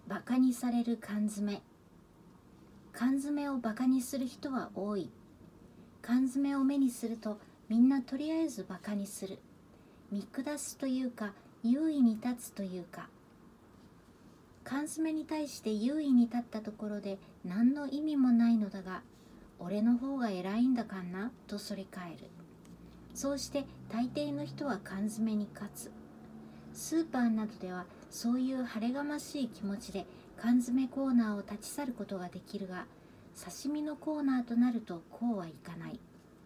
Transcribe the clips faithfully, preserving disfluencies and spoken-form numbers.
バカにされる缶詰。缶詰をバカにする人は多い。缶詰を目にするとみんなとりあえずバカにする。見下すというか優位に立つというか。缶詰に対して優位に立ったところで何の意味もないのだが、俺の方が偉いんだかんなとそれ返る。そうして大抵の人は缶詰に勝つ。スーパーなどではそういう晴れがましい気持ちで缶詰コーナーを立ち去ることができるが、刺身のコーナーとなるとこうはいかない。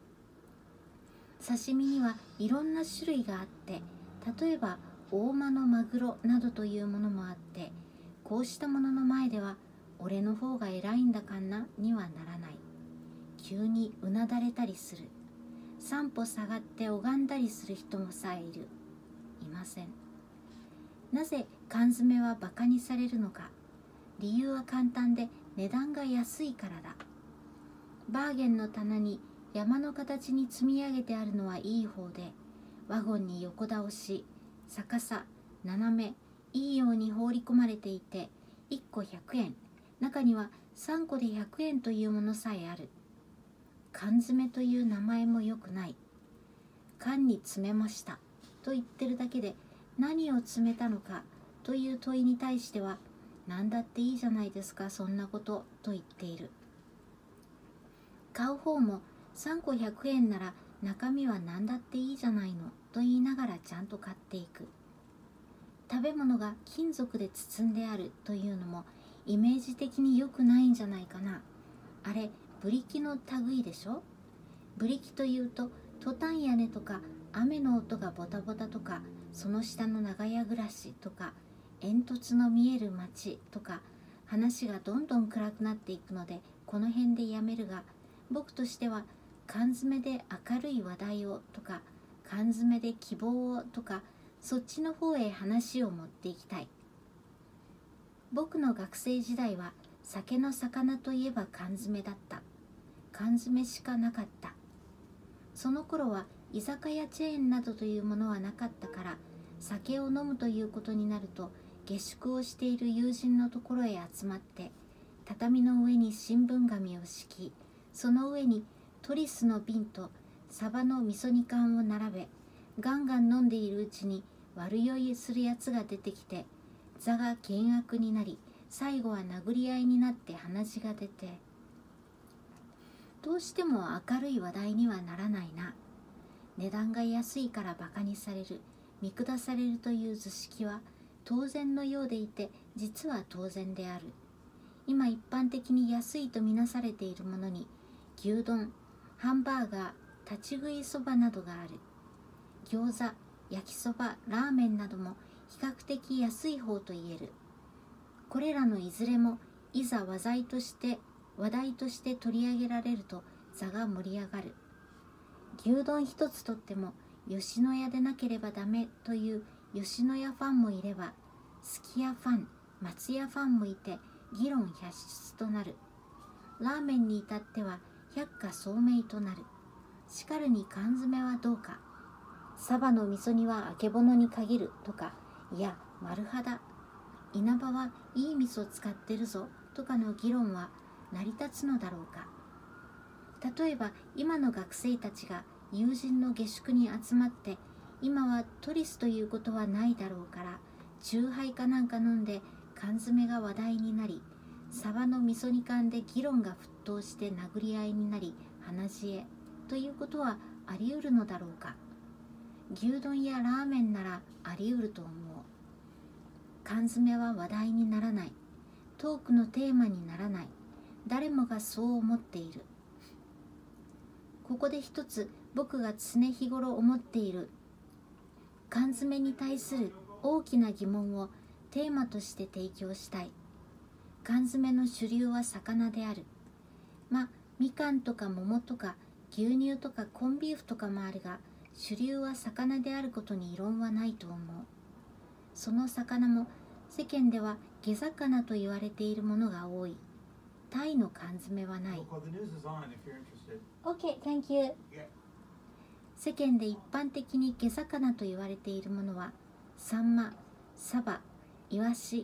刺身にはいろんな種類があって、例えば大間のマグロなどというものもあって、こうしたものの前では俺の方が偉いんだかんなにはならない。急にうなだれたりする。三歩下がって拝んだりする人もさえいる。いません。なぜ缶詰はバカにされるのか。理由は簡単で、値段が安いからだ。バーゲンの棚に山の形に積み上げてあるのはいい方で、ワゴンに横倒し、逆さ、斜め、いいように放り込まれていて、いっこひゃくえん、中にはさんこでひゃくえんというものさえある。缶詰という名前もよくない。缶に詰めましたと言ってるだけで、何を詰めたのかという問いに対しては、何だっていいじゃないですかそんなことと言っている。買う方もさんこひゃくえんなら中身は何だっていいじゃないのと言いながらちゃんと買っていく。食べ物が金属で包んであるというのもイメージ的に良くないんじゃないかな。あれブリキの類でしょ。ブリキというとトタン屋根とか雨の音がボタボタとか、その下の長屋暮らしとか、煙突の見える街とか、話がどんどん暗くなっていくのでこの辺でやめるが、僕としては缶詰で明るい話題をとか、缶詰で希望をとか、そっちの方へ話を持っていきたい。僕の学生時代は酒の魚といえば缶詰だった。缶詰しかなかった。その頃は居酒屋チェーンなどというものはなかったから、酒を飲むということになると下宿をしている友人のところへ集まって、畳の上に新聞紙を敷き、その上にトリスの瓶とサバの味噌煮缶を並べ、ガンガン飲んでいるうちに悪酔いするやつが出てきて、座が険悪になり、最後は殴り合いになって話が出て、どうしても明るい話題にはならないな。値段が安いからバカにされる、見下されるという図式は当然のようでいて、実は当然である。今一般的に安いとみなされているものに、牛丼、ハンバーガー、立ち食いそばなどがある。餃子、焼きそば、ラーメンなども比較的安い方と言える。これらのいずれもいざ話題として話題として取り上げられると座が盛り上がる。牛丼一つとっても吉野家でなければダメという吉野家ファンもいれば、すき家ファン、松屋ファンもいて議論百出となる。ラーメンに至っては百花聡明となる。しかるに缶詰はどうか。サバの味噌煮はあけぼのに限るとか、いや丸肌、稲葉はいい味噌使ってるぞとかの議論は成り立つのだろうか。例えば今の学生たちが友人の下宿に集まって、今はトリスということはないだろうから、チューハイかなんか飲んで缶詰が話題になり、サバの味噌煮缶で議論が沸騰して殴り合いになり話し合ということはあり得るのだろうか。牛丼やラーメンならあり得ると思う。缶詰は話題にならない。トークのテーマにならない。誰もがそう思っている。ここで一つ僕が常日頃思っている缶詰に対する大きな疑問をテーマとして提供したい。缶詰の主流は魚である。ま、みかんとか桃とか牛乳とかコンビーフとかもあるが、主流は魚であることに異論はないと思う。その魚も世間では下魚と言われているものが多い。タイの缶詰はない。Okay, thank you. 世間で一般的に下魚と言われているものは、サンマ、サバ、イワシ、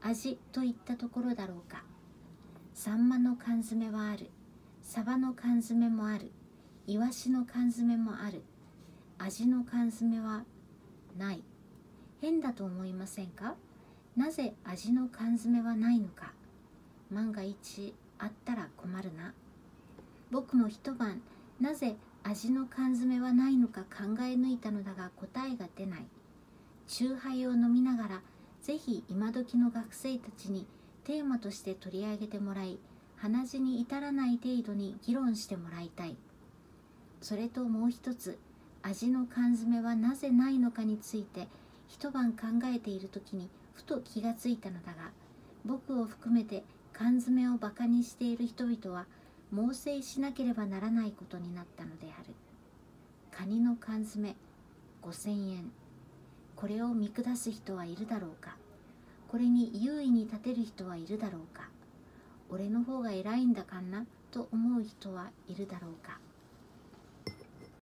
味といったところだろうか。サンマの缶詰はある。サバの缶詰もある。イワシの缶詰もある。味の缶詰はない。変だと思いませんか？なぜ味の缶詰はないのか。万が一あったら困るな。僕も一晩なぜ味の缶詰はないのか考え抜いたのだが答えが出ない。酎ハイを飲みながらぜひ今時の学生たちにテーマとして取り上げてもらい、鼻血に至らない程度に議論してもらいたい。それともう一つ、味の缶詰はなぜないのかについて一晩考えている時にふと気がついたのだが、僕を含めて缶詰をバカにしている人々は猛省しなければならないことになったのである。カニの缶詰ごせんえん。これを見下す人はいるだろうか。これに優位に立てる人はいるだろうか。俺の方が偉いんだかんなと思う人はいるだろうか。